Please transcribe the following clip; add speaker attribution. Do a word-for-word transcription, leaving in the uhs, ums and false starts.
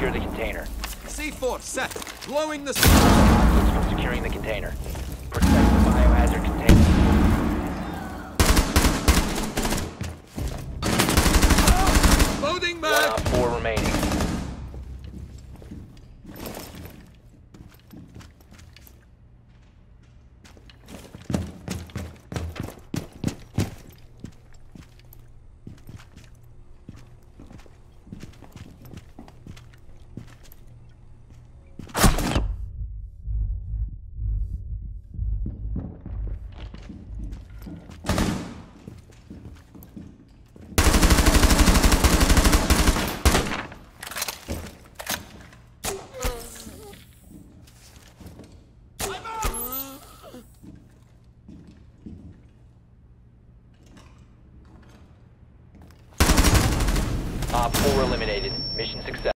Speaker 1: secure the container.
Speaker 2: C four set. Blowing the...
Speaker 1: Hostiles from securing the container. Protect the biohazard container.
Speaker 2: Loading
Speaker 1: One
Speaker 2: mag!
Speaker 1: op four remaining. Op four eliminated. Mission success.